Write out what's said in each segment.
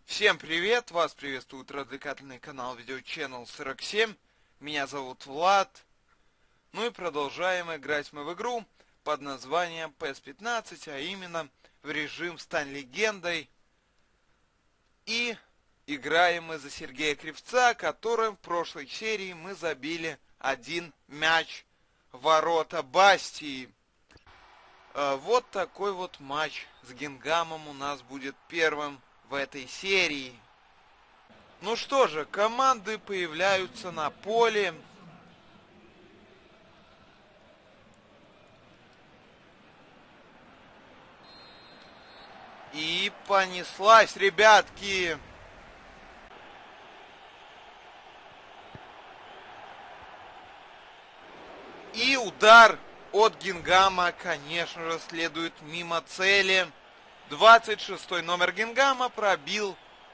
Всем привет! Вас приветствует развлекательный канал Video Channel 47. Меня зовут Влад. Ну и продолжаем играть мы в игру под названием PES-15, а именно в режим «Стань легендой». И играем мы за Сергея Кривца, которым в прошлой серии мы забили один мяч в ворота Бастии. Вот такой вот матч с Гингамом у нас будет первым в этой серии. Ну что же, команды появляются на поле. И понеслась, ребятки. И удар от Гингама, конечно же, следует мимо цели. 26-й номер Гингама пробил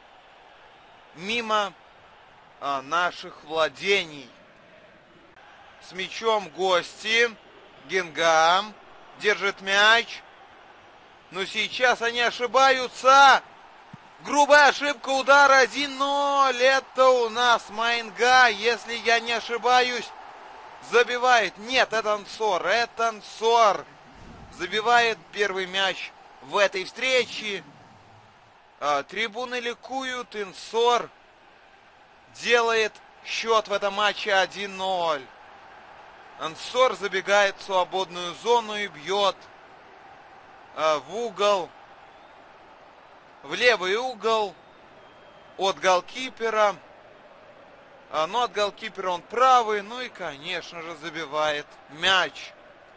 мимо наших владений. С мячом гости. Гингам держит мяч. Но сейчас они ошибаются. Грубая ошибка, удар 1-0. Это у нас Майнга, если я не ошибаюсь, забивает. Нет, это Ансор забивает первый мяч в этой встрече. Трибуны ликуют. Ансор делает счет в этом матче 1-0. Ансор забегает в свободную зону и бьет в угол, в левый угол от голкипера. Но от голкипера он правый, ну и, конечно же, забивает мяч.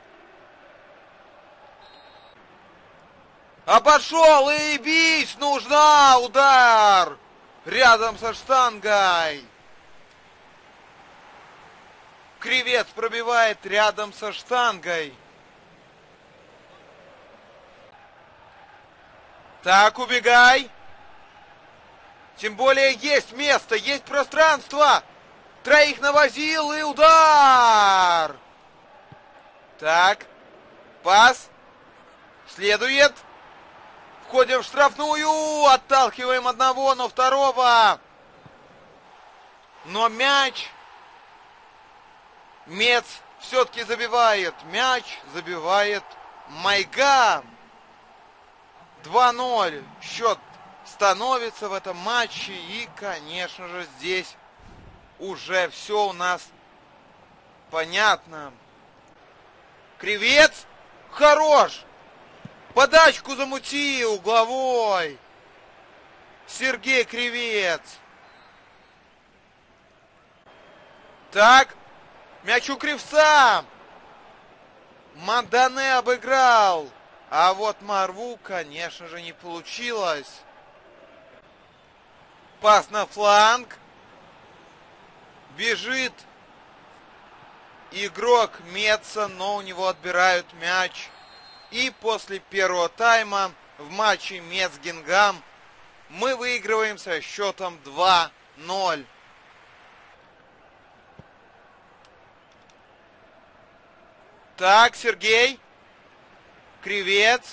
Обошел и бить нужна! Удар! Рядом со штангой. Кривец пробивает рядом со штангой. Так, убегай. Тем более есть место, есть пространство. Троих навозил и удар. Так, пас. Следует. Входим в штрафную. Отталкиваем одного, но второго. Но мяч. Мец все-таки забивает. Мяч забивает Майга. 2-0 счет становится в этом матче. И, конечно же, здесь уже все у нас понятно. Кривец хорош. Подачку замути угловой. Сергей Кривец. Так. Мяч у Кривца. Мандане обыграл. А вот Марву, конечно же, не получилось. Пас на фланг. Бежит игрок Меца, но у него отбирают мяч. И после первого тайма в матче Мец-Гингам мы выигрываем со счетом 2-0. Так, Сергей Кривец.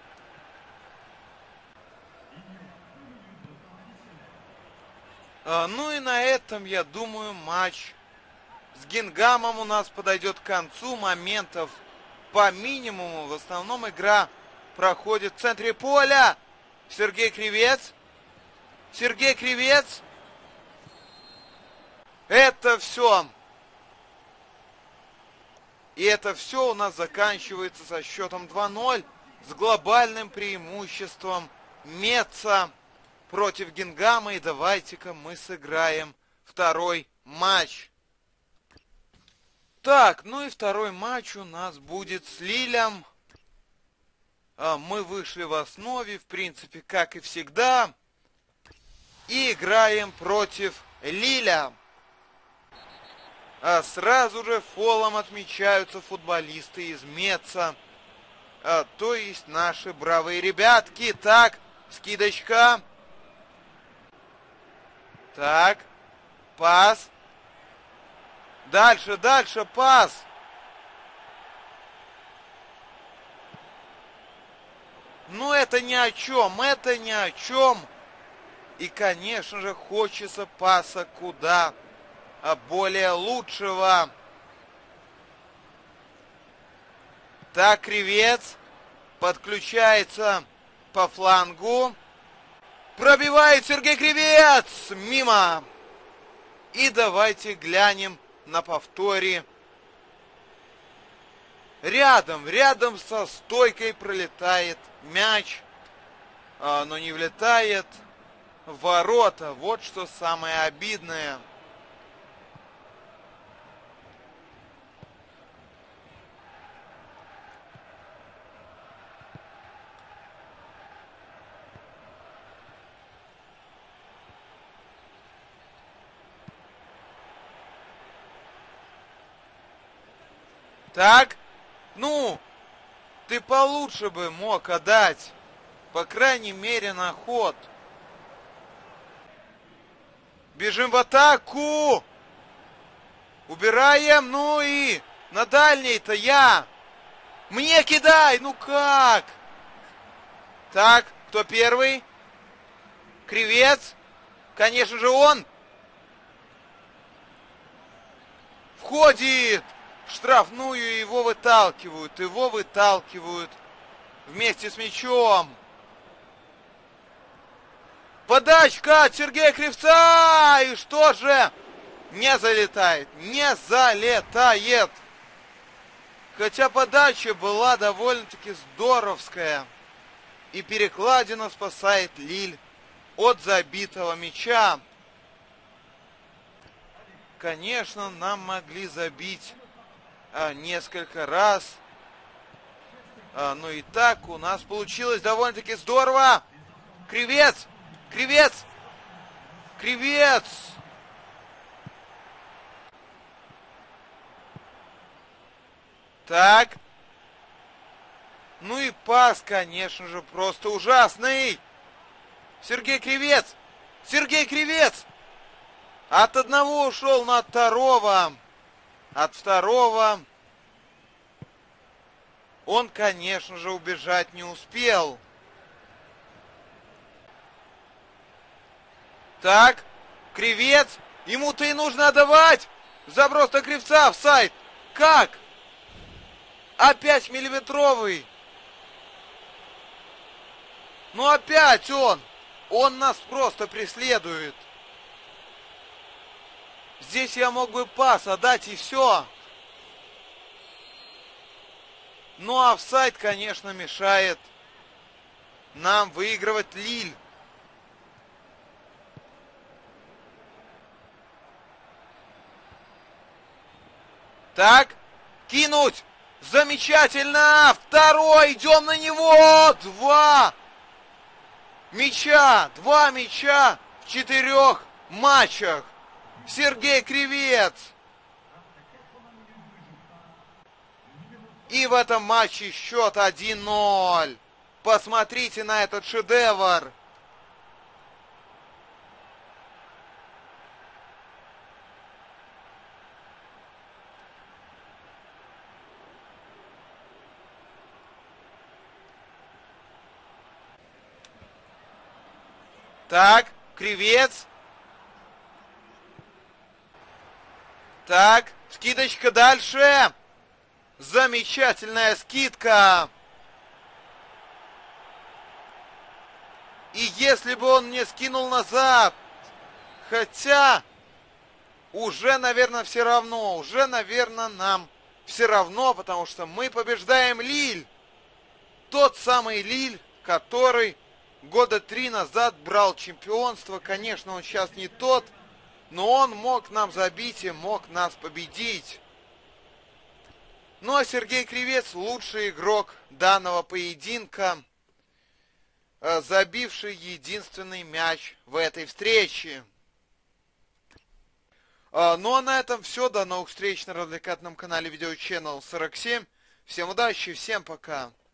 Ну и на этом, я думаю, матч с Гингамом у нас подойдет к концу. Моментов по минимуму. В основном игра проходит в центре поля. Сергей Кривец. Сергей Кривец. Это все. И это все у нас заканчивается со счетом 2-0 с глобальным преимуществом Меца против Гингама. И давайте-ка мы сыграем второй матч. Так, ну и второй матч у нас будет с Лилем. Мы вышли в основе, в принципе, как и всегда. И играем против Лиля. Сразу же фолом отмечаются футболисты из Меца. То есть наши бравые ребятки. Так, скидочка. Так, пас. Дальше, дальше, пас. Ну, это ни о чем, это ни о чем. И, конечно же, хочется паса куда более лучшего. Так, Кривец подключается по флангу. Пробивает Сергей Кривец! Мимо! И давайте глянем на повторе. Рядом со стойкой пролетает мяч, но не влетает в ворота. Вот что самое обидное. Так, ну, ты получше бы мог отдать, по крайней мере, на ход. Бежим в атаку! Убираем, ну и на дальней-то я. Мне кидай, ну как? Так, кто первый? Кривец. Конечно же он. Входит. В штрафную его выталкивают. Вместе с мячом. Подачка от Сергея Кривца. И что же? Не залетает. Хотя подача была довольно-таки здоровская. И перекладина спасает Лиль от забитого мяча. Конечно, нам могли забить несколько раз. Но и так у нас получилось довольно-таки здорово. Кривец! Так. Ну и пас, конечно же, просто ужасный. Сергей Кривец! От одного ушел на второго. От второго он, конечно же, убежать не успел. Так, Кривец. Ему-то и нужно отдавать. Заброс на Кривца, офсайд. Как? Опять миллиметровый. Ну опять он. Он нас просто преследует. Здесь я мог бы пас отдать и все. Но офсайд, конечно, мешает нам выигрывать Лиль. Так, кинуть. Замечательно. Второй, идем на него. Два мяча в 4 матчах. Сергей Кривец. И в этом матче счет 1-0. Посмотрите на этот шедевр. Так, Кривец. Так, скидочка дальше. Замечательная скидка. И если бы он мне скинул назад. Хотя, уже, наверное, все равно. Нам все равно, потому что мы побеждаем Лиль. Тот самый Лиль, который года 3 назад брал чемпионство. Конечно, он сейчас не тот, но он мог нам забить и мог нас победить. Ну а Сергей Кривец лучший игрок данного поединка, забивший единственный мяч в этой встрече. Ну а на этом все. До новых встреч на развлекательном канале Video Channel 47. Всем удачи, всем пока.